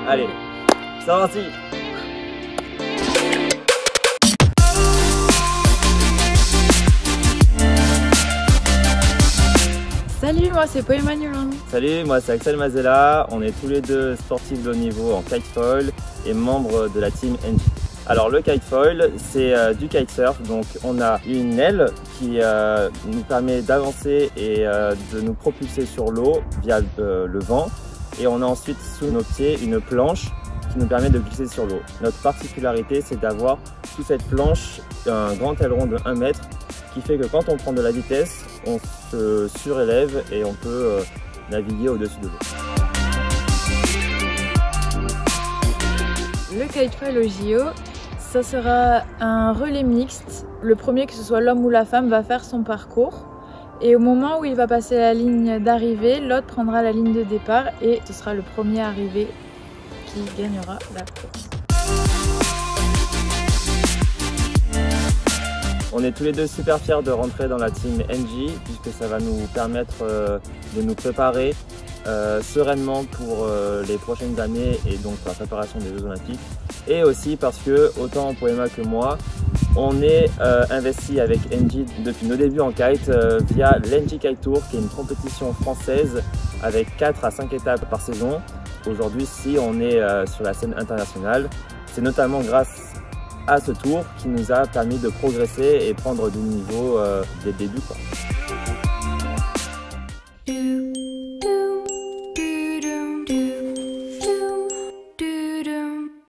Allez, c'est parti. Salut, moi c'est Poema Nulon. Salut, moi c'est Axel Mazella. On est tous les deux sportifs de haut niveau en kitefoil et membres de la team NG. Alors le kitefoil, c'est du kitesurf, donc on a une aile qui nous permet d'avancer et de nous propulser sur l'eau via le vent. Et on a ensuite sous nos pieds une planche qui nous permet de glisser sur l'eau. Notre particularité, c'est d'avoir sous cette planche un grand aileron de 1 mètre qui fait que quand on prend de la vitesse, on se surélève et on peut naviguer au-dessus de l'eau. Le kitefoil au JO, ça sera un relais mixte. Le premier, que ce soit l'homme ou la femme, va faire son parcours. Et au moment où il va passer la ligne d'arrivée, l'autre prendra la ligne de départ et ce sera le premier arrivé qui gagnera la course. On est tous les deux super fiers de rentrer dans la team NG puisque ça va nous permettre de nous préparer sereinement pour les prochaines années et donc pour la préparation des Jeux Olympiques. Et aussi parce que, autant Poema que moi, on est investi avec NG depuis nos débuts en kite via l'NG Kite Tour, qui est une compétition française avec 4 à 5 étapes par saison. Aujourd'hui, si on est sur la scène internationale, c'est notamment grâce à ce tour qui nous a permis de progresser et prendre du niveau dès le début, quoi.